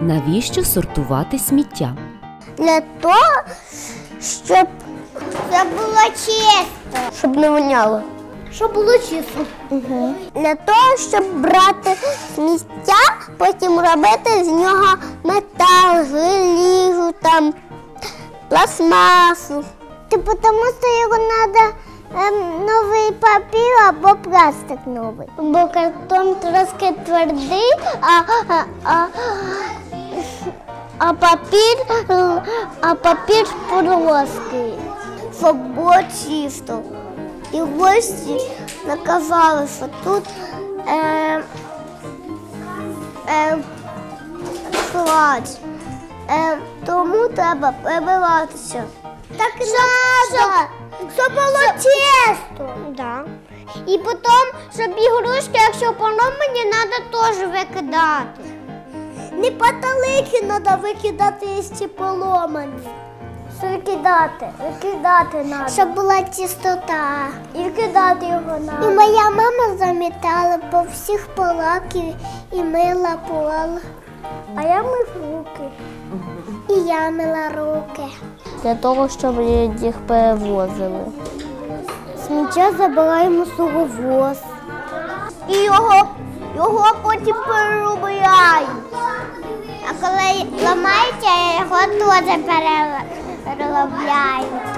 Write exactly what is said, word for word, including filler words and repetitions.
Навіщо сортувати сміття? Для того, щоб це було чисто. Щоб не воняло. Щоб було чисто. Угу. Для того, щоб брати сміття, потім робити з нього метал, желізо, там, пластмасу. Типу, тому що його треба ем, новий папір або пластик новий. Бо картон трошки твердий, а, а, а, а папір, а папір плоский. Щоб було чисто. І гості наказали, що тут е, е, склад. Е, тому треба прибиратися. Так треба, щоб було чисто. Да. І потім, щоб ігрушки, якщо поломані, треба теж викидати. Не потолики треба викидати, якщо поломані. Викидати, викидати треба. Щоб була чистота. І викидати його треба. І моя мама замітала по всіх полах і мила пол. А я мив руки. І я мила руки. Для того, щоб їх перевозили. Сміття забираємо суровоз. І його, його потім переробляють. А коли ламається, його теж переробляють.